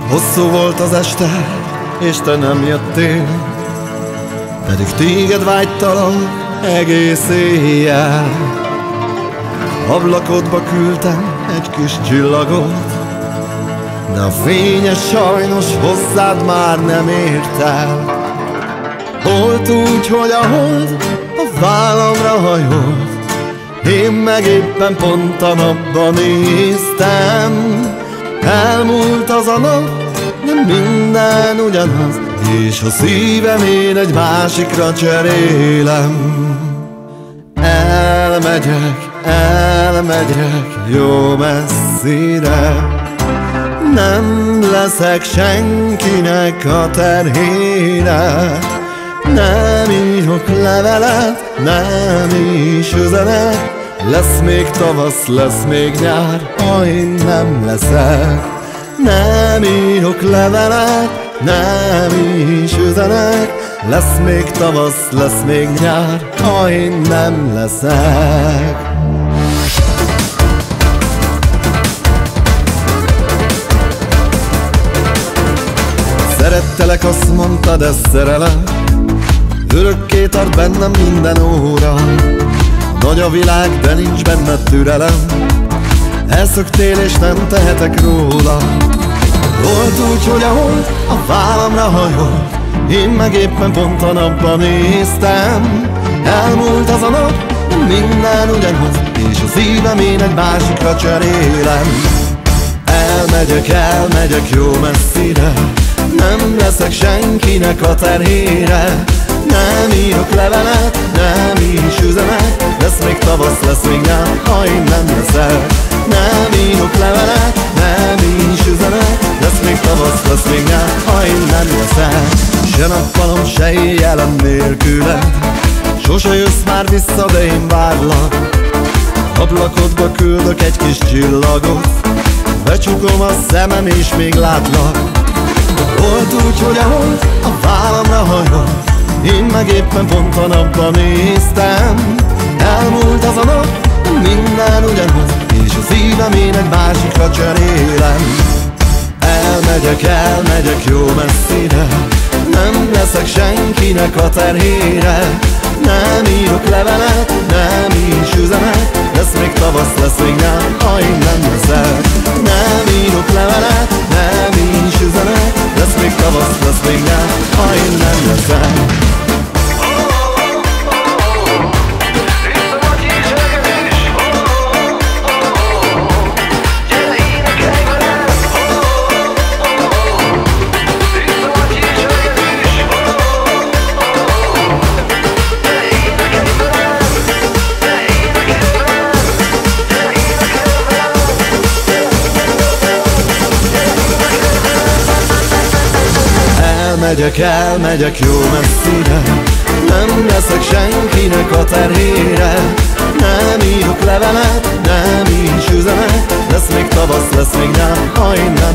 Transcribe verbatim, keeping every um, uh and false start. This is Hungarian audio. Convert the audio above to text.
Hosszú volt az este, és te nem jöttél, pedig téged vágytalak egész éjjel. Ablakodba küldtem egy kis csillagot, de a fényes sajnos hozzád már nem ért el. Volt úgy, hogy a hold a vállamra hajolt, én meg éppen pont a napba néztem. Elmúlt az a nap, de minden ugyanaz, és a szívem én egy másikra cserélem. Elmegyek, elmegyek jó messzire, nem leszek senkinek a terhére. Nem írok levelet, nem is üzenet, lesz még tavasz, lesz még nyár, ha én nem leszek. Nem írok levelet, nem is üzenet, lesz még tavasz, lesz még nyár, ha én nem leszek. Szerettelek, azt mondtad, ez szerelem, örökké tart bennem minden óra. Nagy a világ, de nincs benned türelem, elszöktél és nem tehetek róla. Volt úgy, hogy a hold a vállamra hajolt, én meg éppen pont a napba néztem. Elmúlt az a nap, minden ugyanaz, és a szívem én egy másikra cserélem. Elmegyek, elmegyek jó messzire, nem leszek senkinek a terhére. Nem írok levelet, nem is üzenet, lesz még tavasz, lesz még nyár, ha én nem leszek. Nem írok levelet, nem is üzenet, lesz még tavasz, lesz még nyár, ha én nem leszek. Se nappalom, se éjjelem nélküled, sose jössz már vissza, de én várlak. Ablakodba küldök egy kis csillagot, becsukom a szemem és még látlak. Volt úgy, hogy a hold a vállamra hajolt, én meg éppen pont a napba néztem. Elmúlt az a nap, minden ugyanaz, és a szívem én egy másikra cserélem. Elmegyek, elmegyek jó messzire, nem leszek senkinek a terhére. Nem írok levelet, nem is üzenet, lesz még tavasz, lesz még nyár, ha én nem leszek. Nem írok levelet, nem is üzenet, lesz még tavasz, lesz még nyár, ha én nem leszek. Elmegyek, elmegyek jó messzire, nem leszek senkinek a terhére. Nem írok levelet, nem is üzenet, lesz még tavasz, lesz még nyár, ha én nem